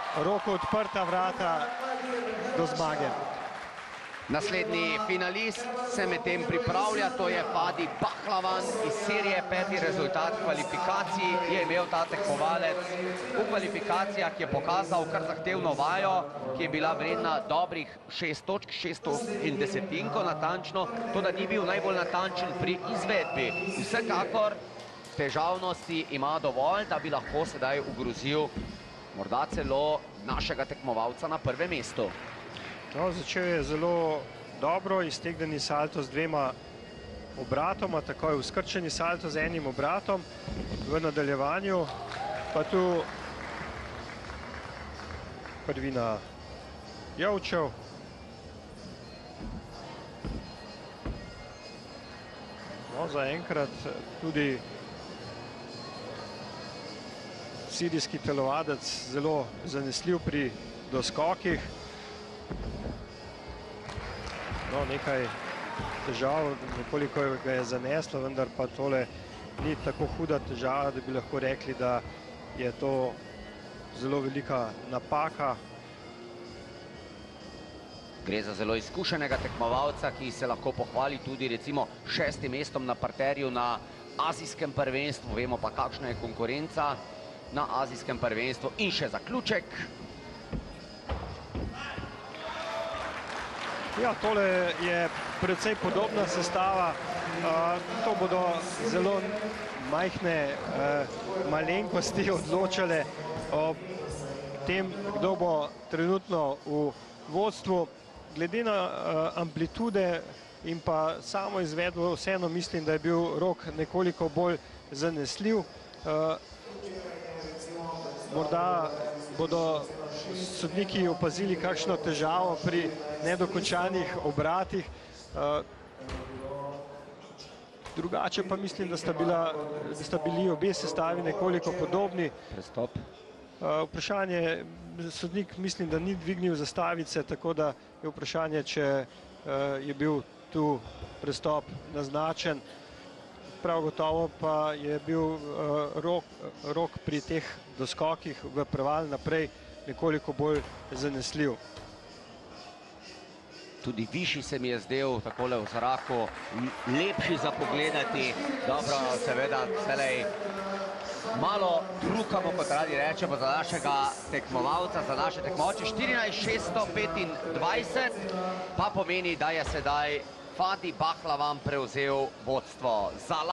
Roku odprta vrata do zmage. Naslednji finalist se medtem pripravlja, to je Fadi Bahlavan iz Sirije. Peti rezultat kvalifikacij je imel ta tekmovalec. V kvalifikacijah je pokazal kar zahtevno vajo, ki je bila vredna dobrih 6 točk, 6 natančno, to da ni bil najbolj natančen pri izvedbi. Vsekakor težavnosti ima dovolj, da bi lahko sedaj ogrozil morda celo našega tekmovalca na prvem mestu. No, začel je zelo dobro, iztegnjeni salto z 2 obratoma, takoj vzkrčeni salto z 1 obratom. V nadaljevanju pa tu Prvina Jovčev. No, zaenkrat tudi sirijski telovadec zelo zanesljiv pri doskokih. No, nekaj težav, nekoliko ga je zaneslo, vendar pa tole ni tako huda težava, da bi lahko rekli, da je to zelo velika napaka. Gre za zelo izkušenega tekmovalca, ki se lahko pohvali tudi recimo 6. mestom na parterju na azijskem prvenstvu. Vemo pa, kakšna je konkurenca na azijskem prvenstvu. In še zaključek. Ja, tole je predvsej podobna sestava. To bodo zelo majhne malenkosti odločale o tem, kdo bo trenutno v vodstvu. Glede na amplitude in pa samo izvedbo, vseeno mislim, da je bil Rok nekoliko bolj zanesljiv. Morda bodo sodniki opazili kakšno težavo pri nedokončanih obratih. Drugače pa mislim, da sta bili obe sestavi nekoliko podobni. Prestop. Vprašanje, sodnik mislim, da ni dvignil zastavice, tako da je vprašanje, če je bil tu prestop naznačen. Prav gotovo pa je bil Rok pri teh doskokih v preval naprej nekoliko bolj zanesljiv. Tudi višji se mi je zdel takole v zraku, lepši za pogledati. Dobro, seveda, celej malo trukamo, kot radi rečemo, za našega tekmovalca, za naše tekmovalce. 14.625 pa pomeni, da je sedaj Fadi Bahlavan prevzel vodstvo.